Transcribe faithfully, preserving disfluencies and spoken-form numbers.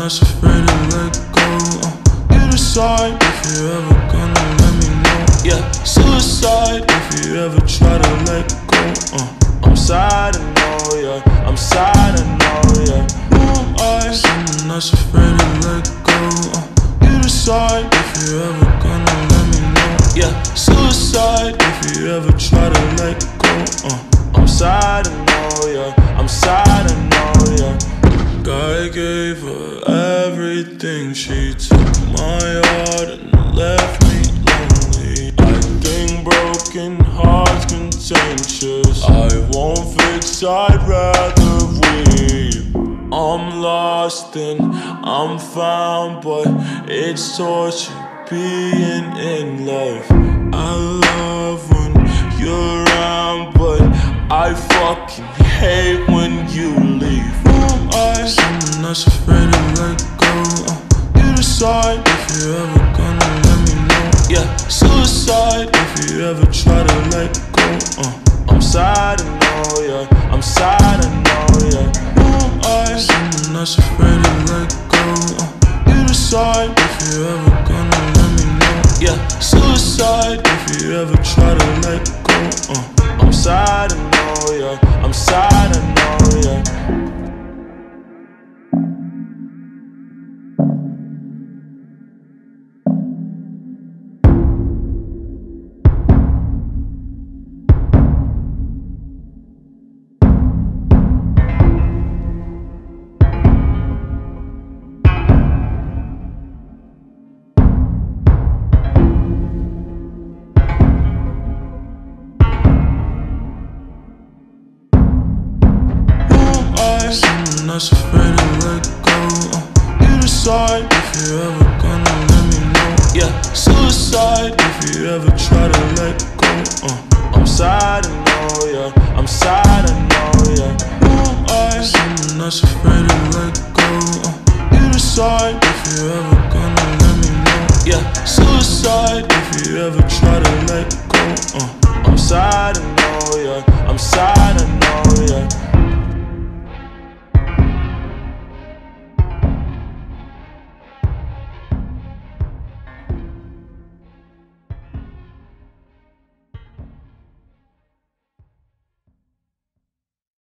not afraid to let go. uh, You decide if you ever gonna let me know. Yeah, suicide if you ever try to let go. uh, I'm sad to know, yeah, I'm sad to know, yeah. Who am I? Someone not afraid to let go. uh, You decide if you ever gonna let me know. Yeah, suicide if you ever try to let go. uh, I'm sad to know, yeah, I'm sad to know, yeah. God gave her everything, she took my heart and left me lonely. I think broken hearts contentious, I won't fix, I'd rather weep. I'm lost and I'm found, but it's torture being in love. I love when you're around, but I fucking hate when you leave. Who am I? Someone not afraid to let go. uh, You decide if you ever gonna let me know. Yeah, suicide if you ever try to let go. uh, I'm sad to know, yeah, I'm sad to know, yeah. Who am I? Someone not afraid to let go. uh, You decide if you ever gonna let me know. Yeah, suicide if you ever try to let go. uh, I'm sad to know, yeah, I'm sad to know, yeah. Someone not afraid to let go. uh, You decide if you ever gonna let me know. Yeah, suicide if you ever try to let go. uh, I'm sad to know, yeah, I'm sad to know, yeah. Who am I? Someone not afraid to let go. uh, You decide if you ever gonna let me know. Yeah, suicide if you ever try to let go. uh, I'm sad to know, yeah, I'm sad to know, yeah.